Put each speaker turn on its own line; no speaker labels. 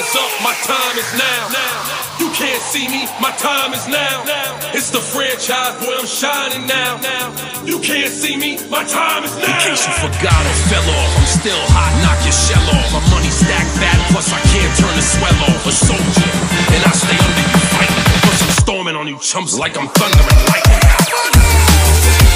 is up, my time is now. You can't see me, my time is now. It's the franchise, boy, I'm shining now. You can't see me, my time is now.
In case you forgot or fell off, I'm still hot, knock your shell off. My money stacked fat, plus I can't turn the swell off. A soldier, and I stay under you fighting. Plus I'm storming on you chumps like I'm thunder and lightning.